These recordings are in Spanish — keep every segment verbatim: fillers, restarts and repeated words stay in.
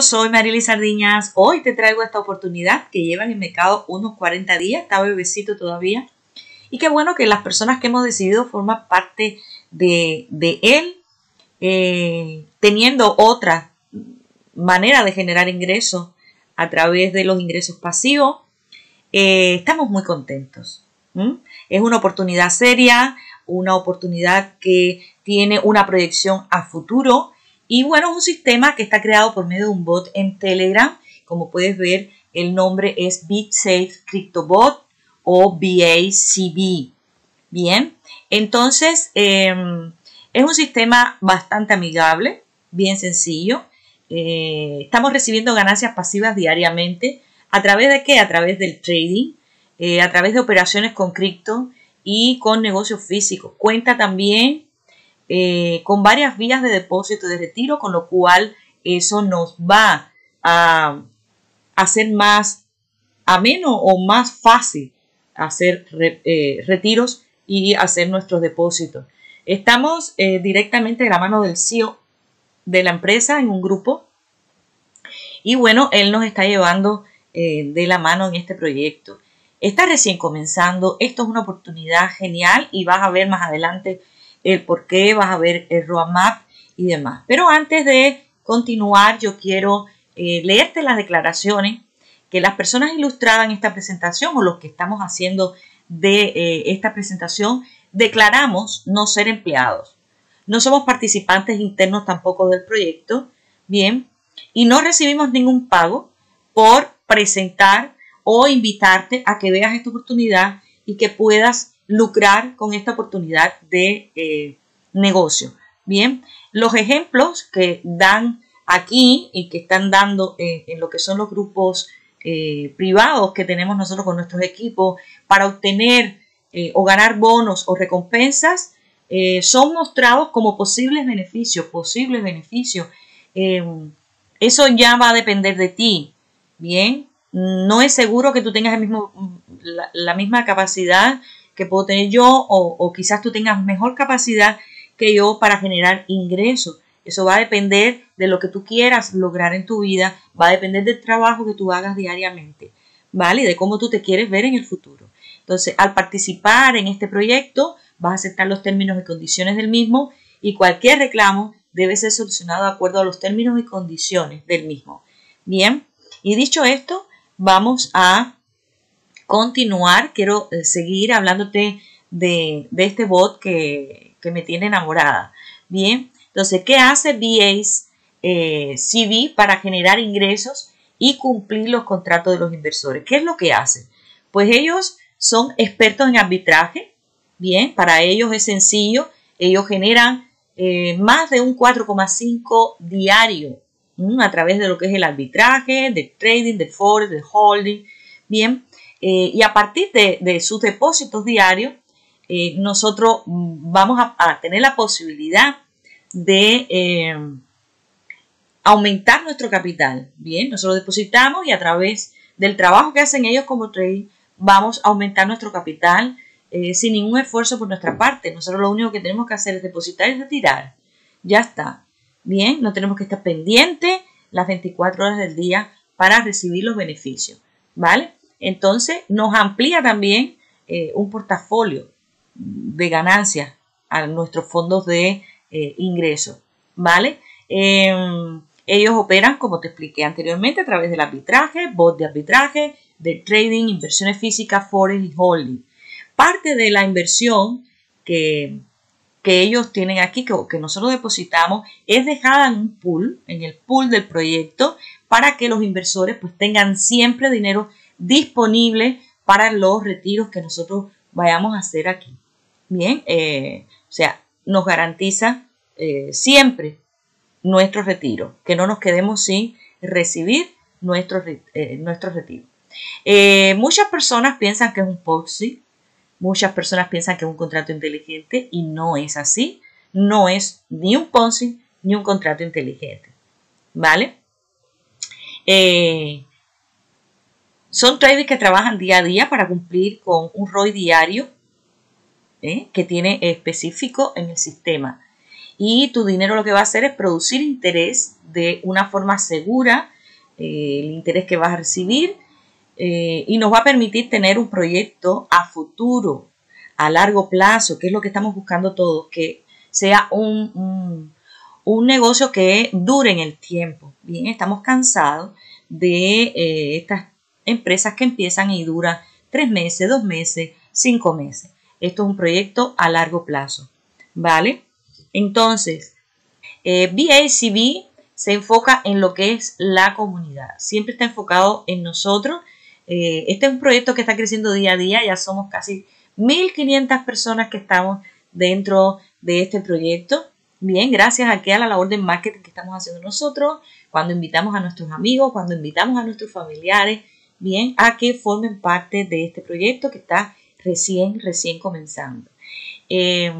soy Mariely Sardiñas. Hoy te traigo esta oportunidad que lleva en el mercado unos cuarenta días, está bebecito todavía. Y qué bueno que las personas que hemos decidido formar parte de, de él, eh, teniendo otra manera de generar ingresos a través de los ingresos pasivos, eh, estamos muy contentos. ¿Mm? Es una oportunidad seria, una oportunidad que tiene una proyección a futuro. Y bueno, es un sistema que está creado por medio de un bot en Telegram. Como puedes ver, el nombre es BitSafe CryptoBot o B A C B. Bien, entonces eh, es un sistema bastante amigable, bien sencillo. Eh, estamos recibiendo ganancias pasivas diariamente. ¿A través de qué? A través del trading, eh, a través de operaciones con cripto y con negocios físicos. Cuenta también Eh, con varias vías de depósito y de retiro, con lo cual eso nos va a hacer más ameno o más fácil hacer re, eh, retiros y hacer nuestros depósitos. Estamos eh, directamente de la mano del C E O de la empresa en un grupo y bueno, él nos está llevando eh, de la mano en este proyecto. Está recién comenzando, esto es una oportunidad genial y vas a ver más adelante el por qué, vas a ver el roadmap y demás. Pero antes de continuar, yo quiero eh, leerte las declaraciones que las personas ilustradas en esta presentación o los que estamos haciendo de eh, esta presentación declaramos no ser empleados. No somos participantes internos tampoco del proyecto, bien, y no recibimos ningún pago por presentar o invitarte a que veas esta oportunidad y que puedas lucrar con esta oportunidad de eh, negocio. Bien, los ejemplos que dan aquí y que están dando eh, en lo que son los grupos eh, privados que tenemos nosotros con nuestros equipos para obtener eh, o ganar bonos o recompensas eh, son mostrados como posibles beneficios, posibles beneficios. Eh, eso ya va a depender de ti. Bien, no es seguro que tú tengas el mismo, la, la misma capacidad que puedo tener yo o, o quizás tú tengas mejor capacidad que yo para generar ingresos. Eso va a depender de lo que tú quieras lograr en tu vida, va a depender del trabajo que tú hagas diariamente, ¿vale? Y de cómo tú te quieres ver en el futuro. Entonces, al participar en este proyecto, vas a aceptar los términos y condiciones del mismo y cualquier reclamo debe ser solucionado de acuerdo a los términos y condiciones del mismo. Bien, y dicho esto, vamos a continuar. Quiero seguir hablándote de, de este bot que, que me tiene enamorada. Bien, entonces, ¿qué hace B A C B para generar ingresos y cumplir los contratos de los inversores? ¿Qué es lo que hace? Pues ellos son expertos en arbitraje. Bien, para ellos es sencillo. Ellos generan eh, más de un cuatro coma cinco diario ¿m? a través de lo que es el arbitraje, del trading, del forex, del holding. Bien, Eh, y a partir de, de sus depósitos diarios, eh, nosotros vamos a, a tener la posibilidad de eh, aumentar nuestro capital. Bien, nosotros depositamos y a través del trabajo que hacen ellos como trading, vamos a aumentar nuestro capital eh, sin ningún esfuerzo por nuestra parte. Nosotros lo único que tenemos que hacer es depositar y retirar. Ya está. Bien, no tenemos que estar pendientes las veinticuatro horas del día para recibir los beneficios. ¿Vale? Entonces, nos amplía también eh, un portafolio de ganancias a nuestros fondos de eh, ingresos, ¿vale? Eh, ellos operan, como te expliqué anteriormente, a través del arbitraje, bot de arbitraje, de trading, inversiones físicas, forex y holding. Parte de la inversión que, que ellos tienen aquí, que, que nosotros depositamos, es dejada en un pool, en el pool del proyecto, para que los inversores pues tengan siempre dinero disponible para los retiros que nosotros vayamos a hacer aquí. Bien, eh, o sea, nos garantiza eh, siempre nuestro retiro, que no nos quedemos sin recibir nuestro, eh, nuestro retiro. Eh, muchas personas piensan que es un Ponzi, muchas personas piensan que es un contrato inteligente y no es así. No es ni un Ponzi ni un contrato inteligente. ¿Vale? Eh, Son traders que trabajan día a día para cumplir con un R O I diario ¿eh? que tiene específico en el sistema. Y tu dinero lo que va a hacer es producir interés de una forma segura eh, el interés que vas a recibir eh, y nos va a permitir tener un proyecto a futuro, a largo plazo, que es lo que estamos buscando todos, que sea un, un, un negocio que dure en el tiempo. Bien, estamos cansados de eh, estas empresas que empiezan y duran tres meses, dos meses, cinco meses. Esto es un proyecto a largo plazo, ¿vale? Entonces, eh, B A C B se enfoca en lo que es la comunidad. Siempre está enfocado en nosotros. Eh, este es un proyecto que está creciendo día a día. Ya somos casi mil quinientas personas que estamos dentro de este proyecto. Bien, gracias aquí a la labor de marketing que estamos haciendo nosotros, cuando invitamos a nuestros amigos, cuando invitamos a nuestros familiares, bien, a que formen parte de este proyecto que está recién, recién comenzando. Eh,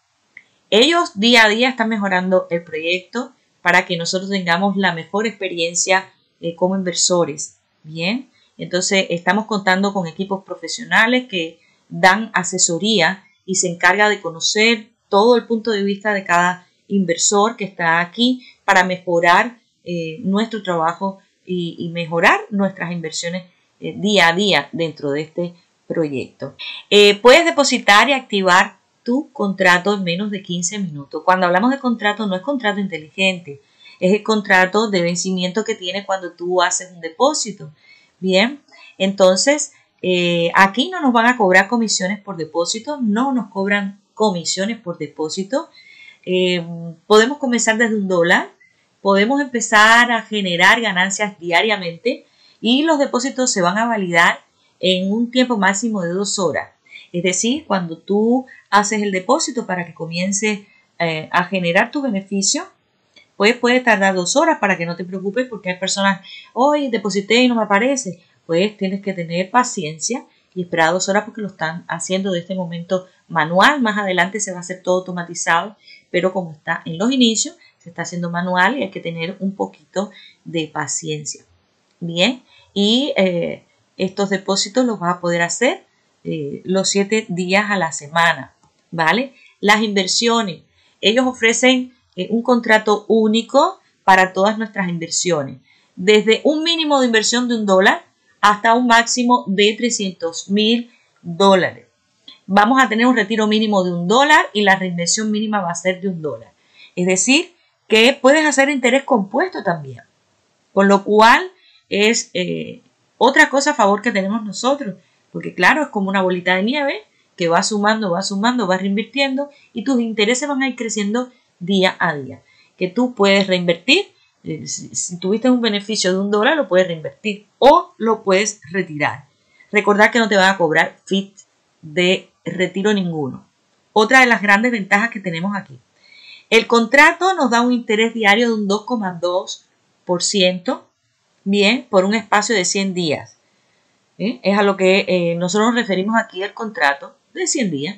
ellos día a día están mejorando el proyecto para que nosotros tengamos la mejor experiencia eh, como inversores. Bien, entonces estamos contando con equipos profesionales que dan asesoría y se encarga de conocer todo el punto de vista de cada inversor que está aquí para mejorar eh, nuestro trabajo y, y mejorar nuestras inversiones eh, día a día dentro de este proyecto. Eh, puedes depositar y activar tu contrato en menos de quince minutos. Cuando hablamos de contrato, no es contrato inteligente, es el contrato de vencimiento que tiene cuando tú haces un depósito. Bien, entonces eh, aquí no nos van a cobrar comisiones por depósito, no nos cobran comisiones por depósito. Eh, podemos comenzar desde un dólar, podemos empezar a generar ganancias diariamente y los depósitos se van a validar en un tiempo máximo de dos horas. Es decir, cuando tú haces el depósito para que comience eh, a generar tu beneficio, pues puede tardar dos horas para que no te preocupes porque hay personas, hoy deposité y no me aparece. Pues tienes que tener paciencia y esperar dos horas porque lo están haciendo de este momento manual. Más adelante se va a hacer todo automatizado, pero como está en los inicios, se está haciendo manual y hay que tener un poquito de paciencia. Bien, y eh, estos depósitos los vas a poder hacer eh, los siete días a la semana, ¿vale? Las inversiones, ellos ofrecen eh, un contrato único para todas nuestras inversiones, desde un mínimo de inversión de un dólar hasta un máximo de trescientos mil dólares. Vamos a tener un retiro mínimo de un dólar y la reinversión mínima va a ser de un dólar. Es decir, que puedes hacer interés compuesto también, con lo cual es eh, otra cosa a favor que tenemos nosotros, porque claro, es como una bolita de nieve que va sumando, va sumando, va reinvirtiendo y tus intereses van a ir creciendo día a día, que tú puedes reinvertir. Si, si tuviste un beneficio de un dólar, lo puedes reinvertir o lo puedes retirar. Recordar que no te van a cobrar fee de retiro ninguno. Otra de las grandes ventajas que tenemos aquí. El contrato nos da un interés diario de un dos coma dos por ciento, bien, por un espacio de cien días. ¿Eh? Es a lo que eh, nosotros nos referimos aquí al contrato de cien días.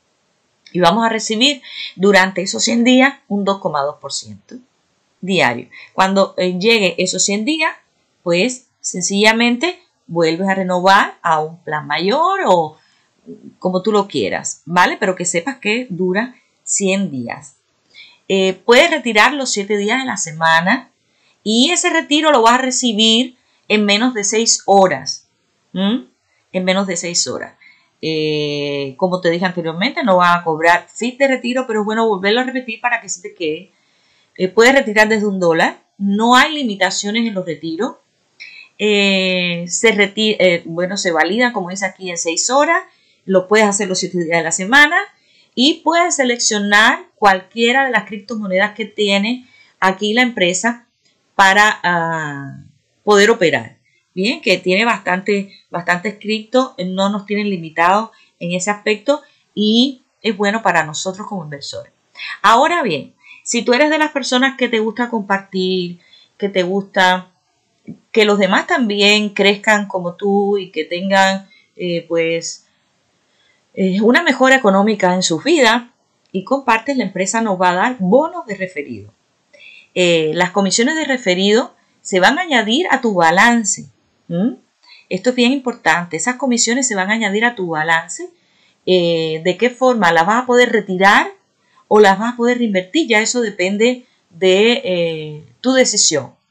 Y vamos a recibir durante esos cien días un dos coma dos por ciento diario. Cuando eh, llegue esos cien días, pues sencillamente vuelves a renovar a un plan mayor o como tú lo quieras, ¿vale? Pero que sepas que dura cien días. Eh, puedes retirar los siete días de la semana y ese retiro lo vas a recibir en menos de seis horas. ¿Mm? En menos de seis horas. Eh, como te dije anteriormente, no van a cobrar fee de retiro, pero es bueno volverlo a repetir para que se te quede. Eh, puedes retirar desde un dólar. No hay limitaciones en los retiros. Eh, se retira, eh, bueno, se validan, como dice aquí, en seis horas. Lo puedes hacer los siete días de la semana y puedes seleccionar cualquiera de las criptomonedas que tiene aquí la empresa para uh, poder operar. Bien, que tiene bastante, bastante cripto, no nos tienen limitados en ese aspecto y es bueno para nosotros como inversores. Ahora bien, si tú eres de las personas que te gusta compartir, que te gusta que los demás también crezcan como tú y que tengan eh, pues eh, una mejora económica en sus vidas y compartes, la empresa nos va a dar bonos de referido. Eh, las comisiones de referido se van a añadir a tu balance. ¿Mm? Esto es bien importante. Esas comisiones se van a añadir a tu balance. Eh, ¿De qué forma? ¿Las vas a poder retirar o las vas a poder reinvertir? Ya eso depende de eh, tu decisión.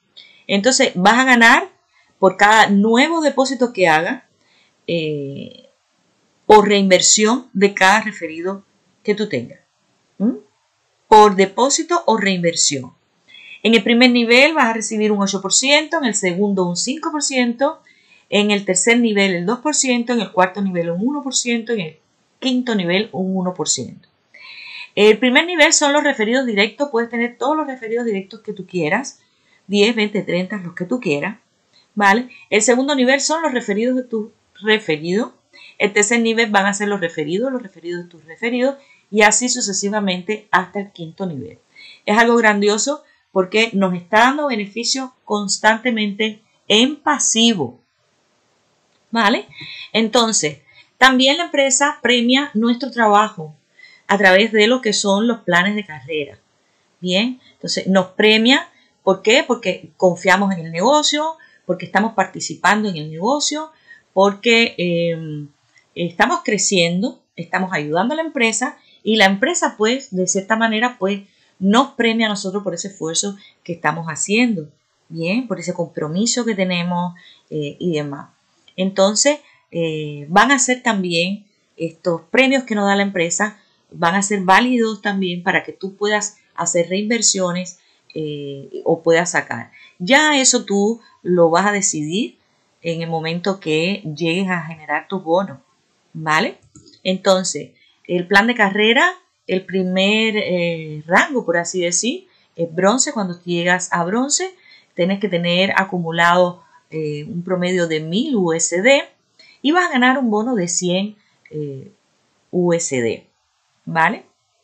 Entonces vas a ganar por cada nuevo depósito que haga eh, o reinversión de cada referido que tú tengas. ¿Mm? Por depósito o reinversión. En el primer nivel vas a recibir un ocho por ciento, en el segundo un cinco por ciento, en el tercer nivel el dos por ciento, en el cuarto nivel un uno por ciento, en el quinto nivel un uno por ciento. El primer nivel son los referidos directos, puedes tener todos los referidos directos que tú quieras, diez, veinte, treinta, los que tú quieras, ¿vale? El segundo nivel son los referidos de tus referidos, el tercer nivel van a ser los referidos, los referidos de tus referidos, y así sucesivamente hasta el quinto nivel. Es algo grandioso porque nos está dando beneficios constantemente en pasivo, ¿vale? Entonces, también la empresa premia nuestro trabajo a través de lo que son los planes de carrera. Bien, entonces nos premia. ¿Por qué? Porque confiamos en el negocio, porque estamos participando en el negocio, porque eh, estamos creciendo, estamos ayudando a la empresa y la empresa, pues, de cierta manera, pues, nos premia a nosotros por ese esfuerzo que estamos haciendo, bien, por ese compromiso que tenemos eh, y demás. Entonces, eh, van a ser también estos premios que nos da la empresa, van a ser válidos también para que tú puedas hacer reinversiones eh, o puedas sacar. Ya eso tú lo vas a decidir en el momento que llegues a generar tus bonos, ¿vale? Entonces, el plan de carrera, el primer eh, rango, por así decir, es bronce. Cuando llegas a bronce, tienes que tener acumulado eh, un promedio de mil U S D y vas a ganar un bono de cien eh, U S D, ¿vale?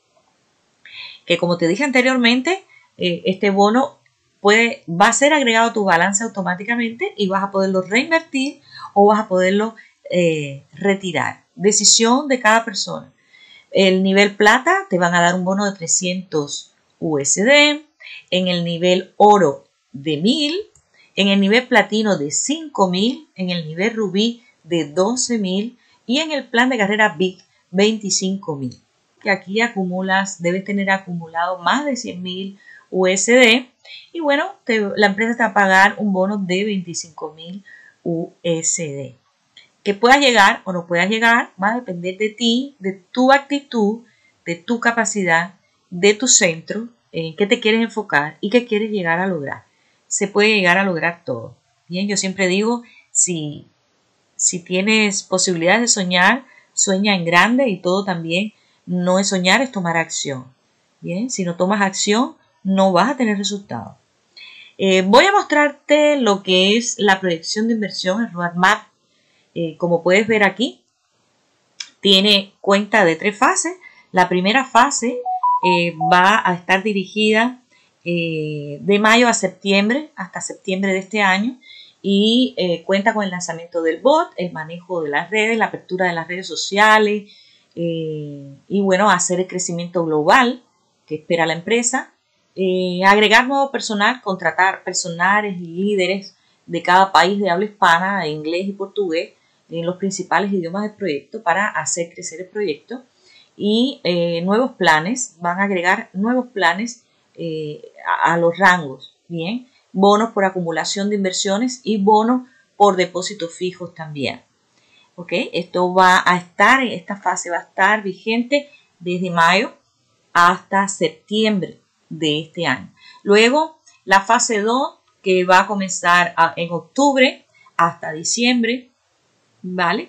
Que como te dije anteriormente, eh, este bono puede, va a ser agregado a tu balance automáticamente y vas a poderlo reinvertir o vas a poderlo eh, retirar. Decisión de cada persona. El nivel plata te van a dar un bono de trescientos U S D, en el nivel oro de mil, en el nivel platino de cinco mil, en el nivel rubí de doce mil y en el plan de carrera V I C veinticinco mil. Que aquí acumulas, debes tener acumulado más de cien mil U S D y bueno, te, la empresa te va a pagar un bono de veinticinco mil U S D. Que puedas llegar o no puedas llegar va a depender de ti, de tu actitud, de tu capacidad, de tu centro, en qué te quieres enfocar y qué quieres llegar a lograr. Se puede llegar a lograr todo. Bien, yo siempre digo, si, si tienes posibilidades de soñar, sueña en grande y todo también. No es soñar, es tomar acción. Bien, si no tomas acción, no vas a tener resultados. Eh, voy a mostrarte lo que es la proyección de inversión, el roadmap. Eh, como puedes ver aquí, tiene cuenta de tres fases. La primera fase eh, va a estar dirigida eh, de mayo a septiembre, hasta septiembre de este año, y eh, cuenta con el lanzamiento del bot, el manejo de las redes, la apertura de las redes sociales, eh, y bueno, hacer el crecimiento global que espera la empresa, eh, agregar nuevo personal, contratar personales y líderes de cada país de habla hispana, de inglés y portugués, en los principales idiomas del proyecto para hacer crecer el proyecto y eh, nuevos planes, van a agregar nuevos planes eh, a, a los rangos, bien, bonos por acumulación de inversiones y bonos por depósitos fijos también. ¿Ok? Esto va a estar, esta fase va a estar vigente desde mayo hasta septiembre de este año. Luego, la fase dos, que va a comenzar a, en octubre hasta diciembre, ¿vale?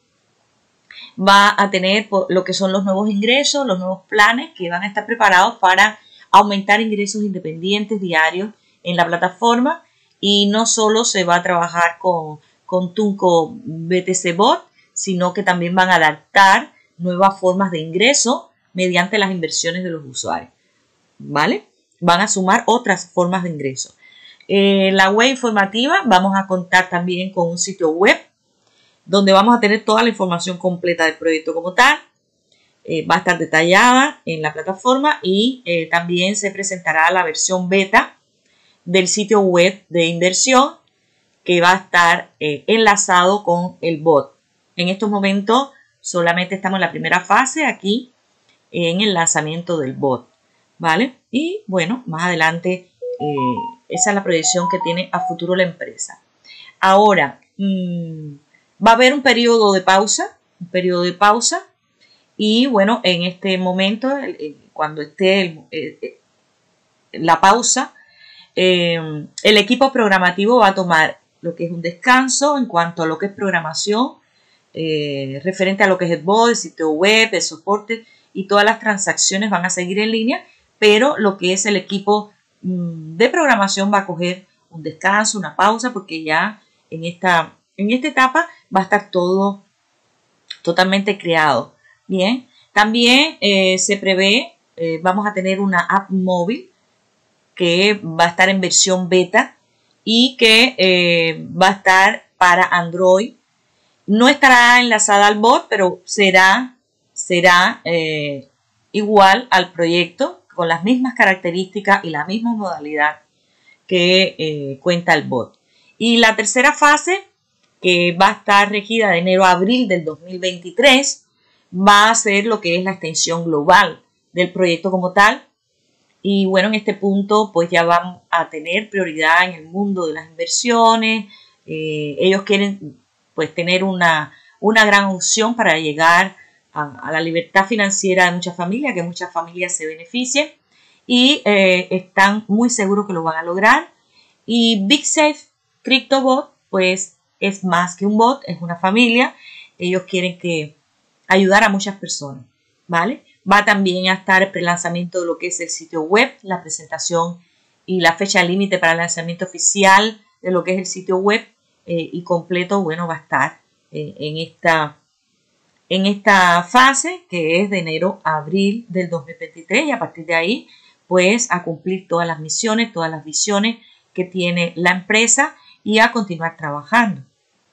Va a tener lo que son los nuevos ingresos, los nuevos planes que van a estar preparados para aumentar ingresos independientes diarios en la plataforma y no solo se va a trabajar con, con Tunco B T C Bot, sino que también van a adaptar nuevas formas de ingreso mediante las inversiones de los usuarios, ¿vale? Van a sumar otras formas de ingreso. Eh, la web informativa, vamos a contar también con un sitio web donde vamos a tener toda la información completa del proyecto como tal. Eh, va a estar detallada en la plataforma y eh, también se presentará la versión beta del sitio web de inversión que va a estar eh, enlazado con el bot. En estos momentos solamente estamos en la primera fase aquí en el lanzamiento del bot, ¿vale? Y bueno, más adelante eh, esa es la proyección que tiene a futuro la empresa. Ahora, mmm, va a haber un periodo de pausa, un periodo de pausa, y bueno, en este momento, cuando esté el, el, la pausa, eh, el equipo programativo va a tomar lo que es un descanso en cuanto a lo que es programación, eh, referente a lo que es el bot, el sitio web, el soporte, y todas las transacciones van a seguir en línea, pero lo que es el equipo mmm, de programación va a coger un descanso, una pausa, porque ya en esta, en esta etapa va a estar todo totalmente creado. Bien, también eh, se prevé, eh, vamos a tener una app móvil que va a estar en versión beta y que eh, va a estar para Android. No estará enlazada al bot, pero será, será eh, igual al proyecto, con las mismas características y la misma modalidad que eh, cuenta el bot. Y la tercera fase, que va a estar regida de enero a abril del dos mil veintitrés, va a ser lo que es la extensión global del proyecto como tal. Y bueno, en este punto pues ya vamos a tener prioridad en el mundo de las inversiones. Eh, ellos quieren pues tener una, una gran opción para llegar a, a la libertad financiera de muchas familias, que muchas familias se beneficien, y eh, están muy seguros que lo van a lograr. Y BigSafe CryptoBot pues es más que un bot, es una familia. Ellos quieren que ayudar a muchas personas, ¿vale? Va también a estar el prelanzamiento de lo que es el sitio web, la presentación y la fecha límite para el lanzamiento oficial de lo que es el sitio web eh, y completo, bueno, va a estar eh, en, esta, en esta fase que es de enero a abril del dos mil veintitrés, y a partir de ahí pues a cumplir todas las misiones, todas las visiones que tiene la empresa y a continuar trabajando.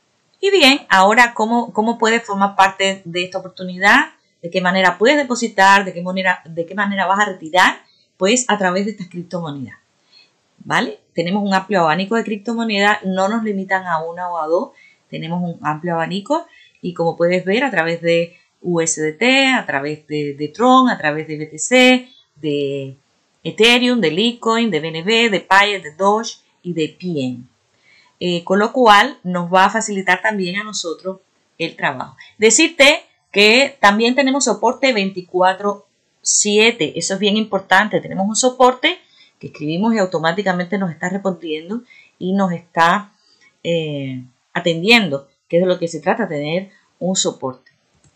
Y bien, ahora, ¿cómo, cómo puedes formar parte de esta oportunidad? ¿De qué manera puedes depositar? ¿De qué manera, de qué manera vas a retirar? Pues a través de estas criptomonedas, ¿vale? Tenemos un amplio abanico de criptomonedas, no nos limitan a una o a dos, tenemos un amplio abanico y como puedes ver a través de U S D T, a través de, de Tron, a través de B T C, de Ethereum, de Litecoin, de B N B, de Payer, de Doge y de P N. Eh, con lo cual nos va a facilitar también a nosotros el trabajo. Decirte que también tenemos soporte veinticuatro siete, eso es bien importante, tenemos un soporte que escribimos y automáticamente nos está respondiendo y nos está eh, atendiendo, que es de lo que se trata, tener un soporte.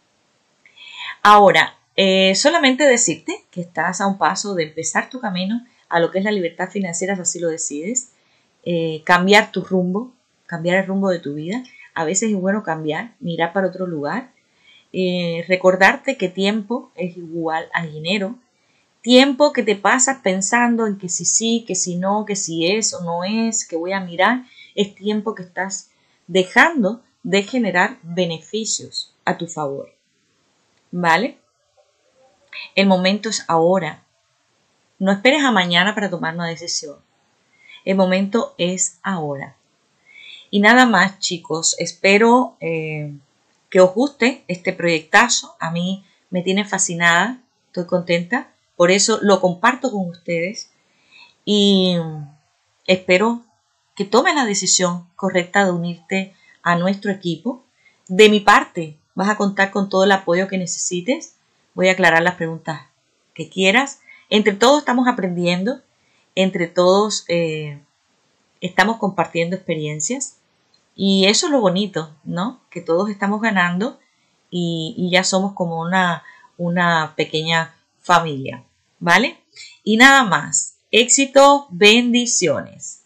Ahora, eh, solamente decirte que estás a un paso de empezar tu camino a lo que es la libertad financiera, si así lo decides. Eh, cambiar tu rumbo, cambiar el rumbo de tu vida. A veces es bueno cambiar, mirar para otro lugar, eh, recordarte que tiempo es igual a dinero, tiempo que te pasas pensando en que si sí, que si no, que si es o no es, que voy a mirar, es tiempo que estás dejando de generar beneficios a tu favor, ¿vale? El momento es ahora, no esperes a mañana para tomar una decisión. El momento es ahora. Y nada más, chicos. Espero eh, que os guste este proyectazo. A mí me tiene fascinada. Estoy contenta. Por eso lo comparto con ustedes. Y espero que tomes la decisión correcta de unirte a nuestro equipo. De mi parte, vas a contar con todo el apoyo que necesites. Voy a aclarar las preguntas que quieras. Entre todos estamos aprendiendo. Entre todos eh, estamos compartiendo experiencias y eso es lo bonito, ¿no? Que todos estamos ganando y, y ya somos como una, una pequeña familia, ¿vale? Y nada más, éxito, bendiciones.